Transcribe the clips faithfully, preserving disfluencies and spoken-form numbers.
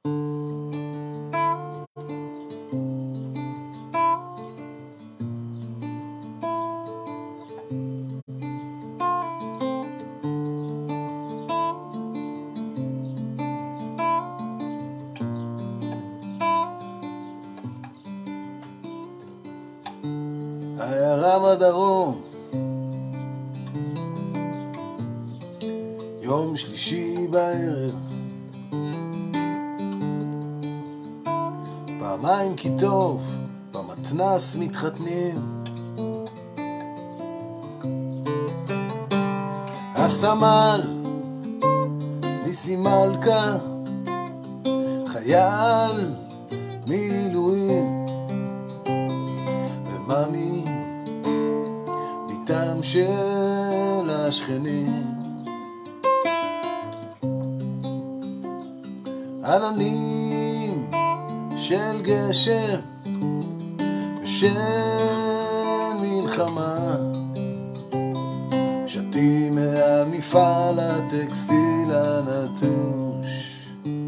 העיירה בדרום, יום שלישי בערב, פעמיים כי טוב, במתנס מתחתנים. הסמל ניסי מלכה, חייל מילואים, וממי ביתם של השכנים. עננים של גשם ושל מלחמה, שתים מעל מפעל הטקסטיל הנטוש.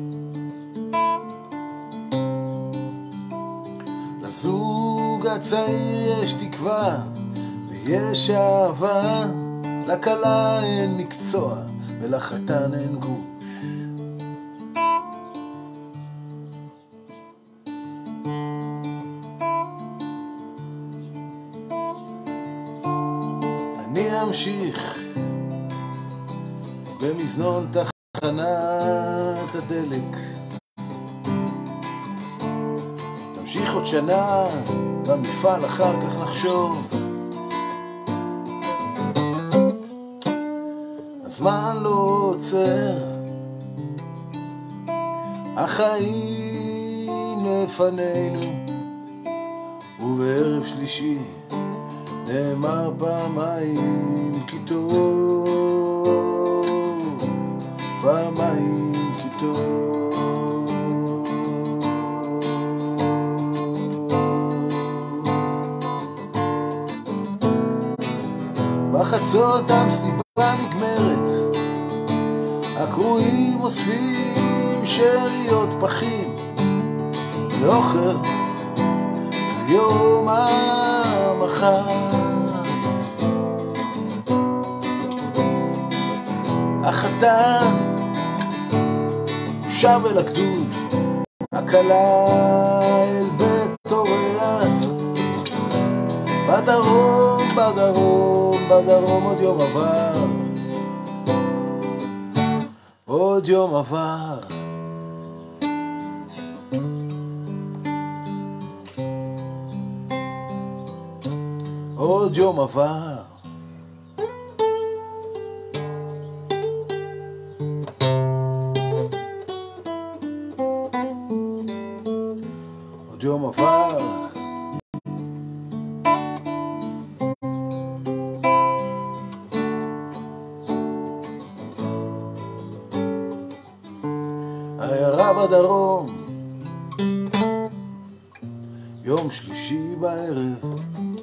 לזוג הצעיר יש תקווה ויש אהבה, לכלה אין מקצוע ולחתן אין גרוש. אני אמשיך במזנון תחנת הדלק, תמשיך עוד שנה במפעל, אחר כך נחשוב. הזמן לא עוצר, החיים לפנינו, ובערב שלישי נאמר פעמיים כי טוב, פעמיים כי טוב. בחצות המסיבה נגמרת, הקרואים אוספים שאריות פחים לאוכל יום המחר. החתן שב אל הגדוד, הכלה אל בית הוריה. בדרום, בדרום, בדרום עוד יום עבר, עוד יום עבר. עוד יום עבר. עוד יום עבר. העיירה בדרום, יום שלישי בערב,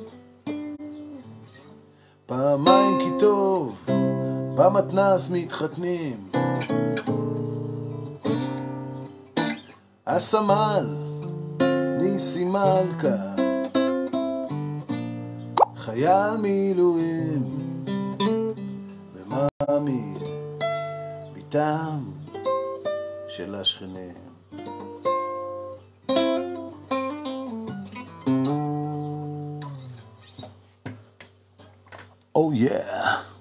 פעמיים כי טוב, במתנס מתחתנים. הסמל ניסי מלכה, חייל מילואים, וממי ביתם של השכנים. Oh yeah.